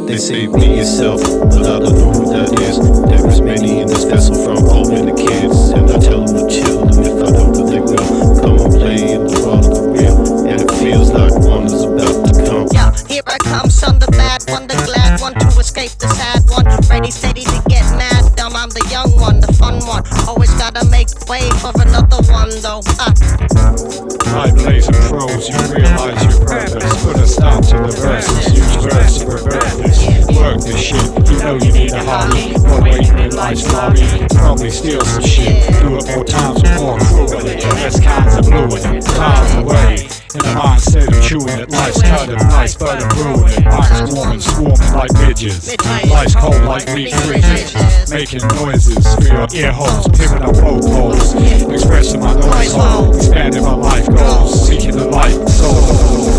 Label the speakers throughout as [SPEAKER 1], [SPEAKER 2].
[SPEAKER 1] They say be yourself, but I don't know who that is. There is many in this vessel from old and the kids, and I tell them to chill, and if I don't, then they will come and play in the world of the real, and it feels like one is about to come.
[SPEAKER 2] Yeah, here I come, son, the bad one, the glad one, to escape the sad one. Ready, steady to get mad, dumb, I'm the young one, the fun one. Always gotta make way for another one, though.
[SPEAKER 3] I blaze and pros, you realize your purpose. Put a stop to the verses, use verse to revert this. Work this shit, you know you need a hobby. One waiting in life's lobby, probably steal some shit. Do it more times with more cruelly. Best kinds of blueing it, time away. In the mindset of chewing it, life's cutting, nice but I'm brewing it. Minds warming, swarming like midgets. Life's cold like meat fridges. Making noises for your ear holes, picking up vocals. Expressing my noise hole, expanding my life goals. Seeking the light soul.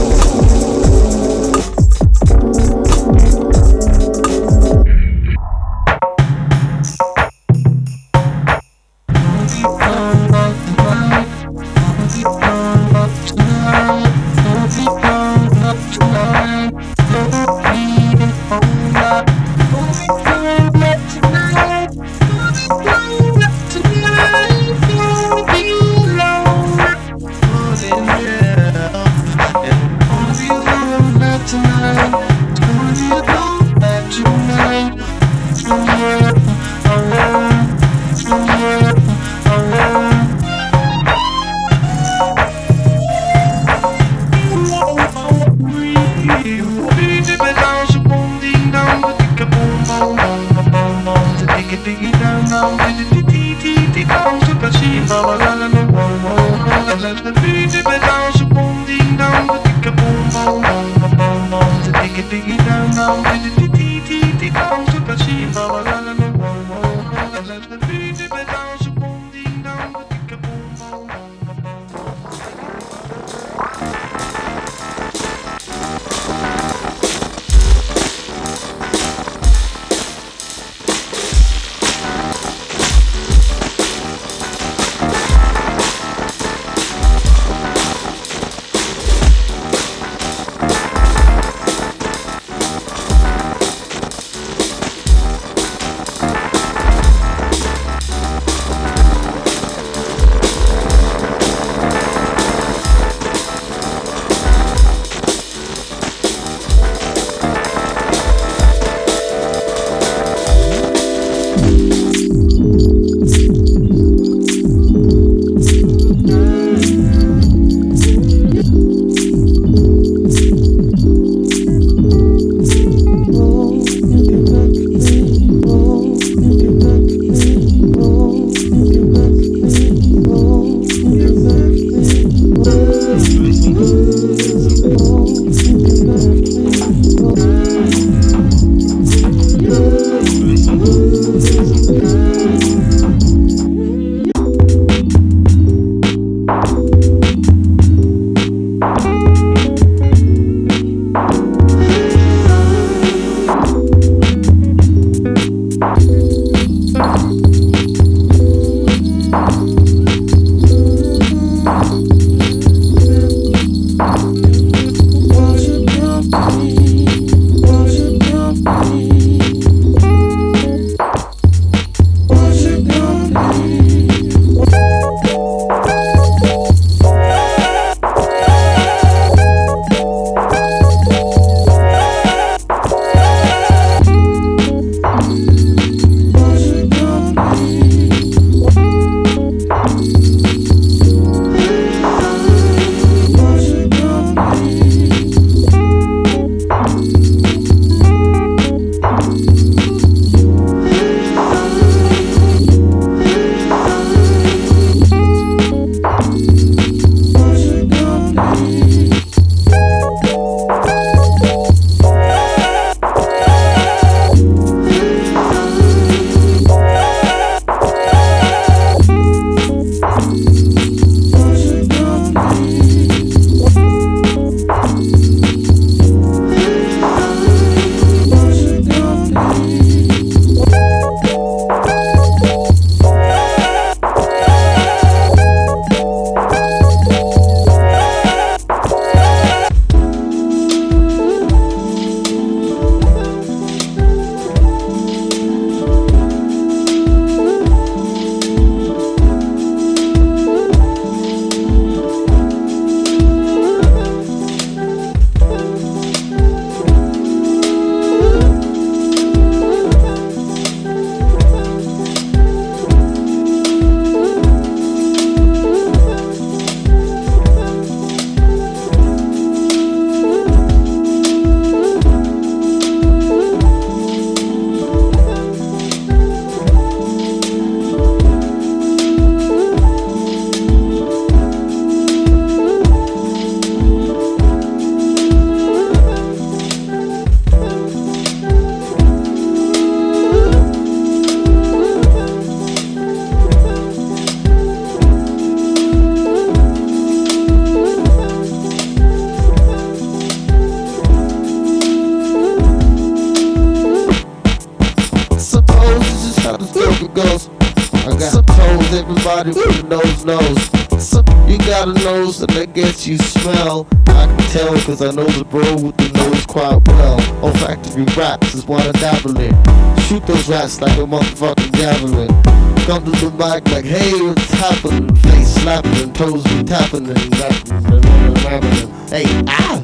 [SPEAKER 4] everybody with a nose knows. So you got a nose and I guess you smell. I can tell cause I know the bro with the nose quite well. Olfactory raps is what I dabble in. Shoot those rats like a motherfucking javelin. Come to the mic like, hey, what's happening? Face slapping, toes be tapping and rapping. Hey, ah!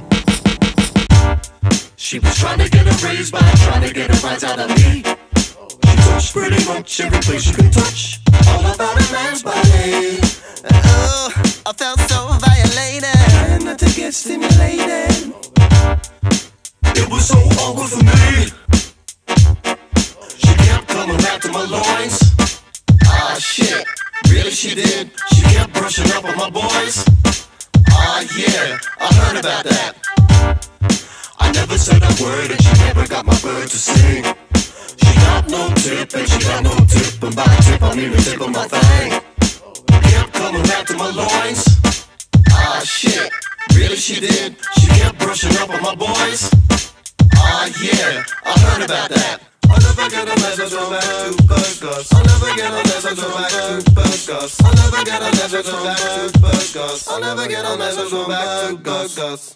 [SPEAKER 5] She was trying to get a raise by trying to get a rise out of me. She touched pretty much every place she could touch. All about a man's body.
[SPEAKER 2] Oh, I felt so violated.
[SPEAKER 5] Trying not to get stimulated. It was so awkward for me. She kept coming back to my loins. Ah shit, really she did. She kept brushing up on my boys. Ah yeah, I heard about that. I never said a word and she never got my bird to sing. She got no tip and she got no tip. And by tip I mean the tip of my thing. Kept coming back to my loins. Ah shit, really she did. She kept brushing up on my boys. Ah yeah, I heard about that. I'll never get unless I go back to burgers. I'll never get unless I go back to burgers. I'll never get unless I go back to burgers. I'll never get unless I go back to burgers.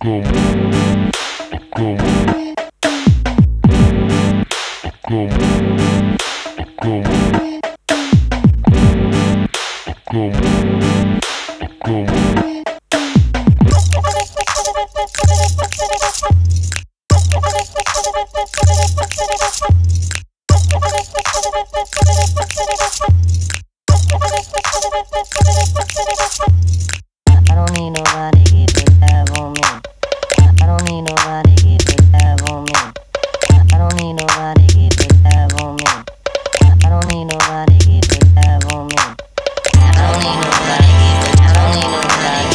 [SPEAKER 6] I don't need nobody here to have on me. I don't need nobody here to have on me. I don't need nobody here to have on me. I don't need nobody here to have on me. I don't need nobody here to, I don't need nobody.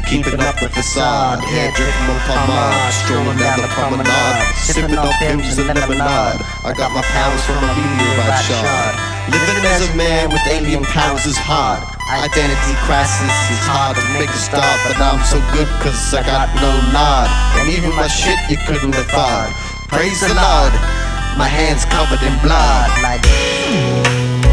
[SPEAKER 4] keeping up the facade. Hair dripping my pomade, strolling down the promenade, sipping on pims and lemonade. I got my powers from a meteorite shard. Living as a man with alien powers is hard. Identity crisis is hard to make a start, but I'm so good cause I got no nod. And even my shit you couldn't afford. Praise the Lord, my hands covered in blood.
[SPEAKER 6] Like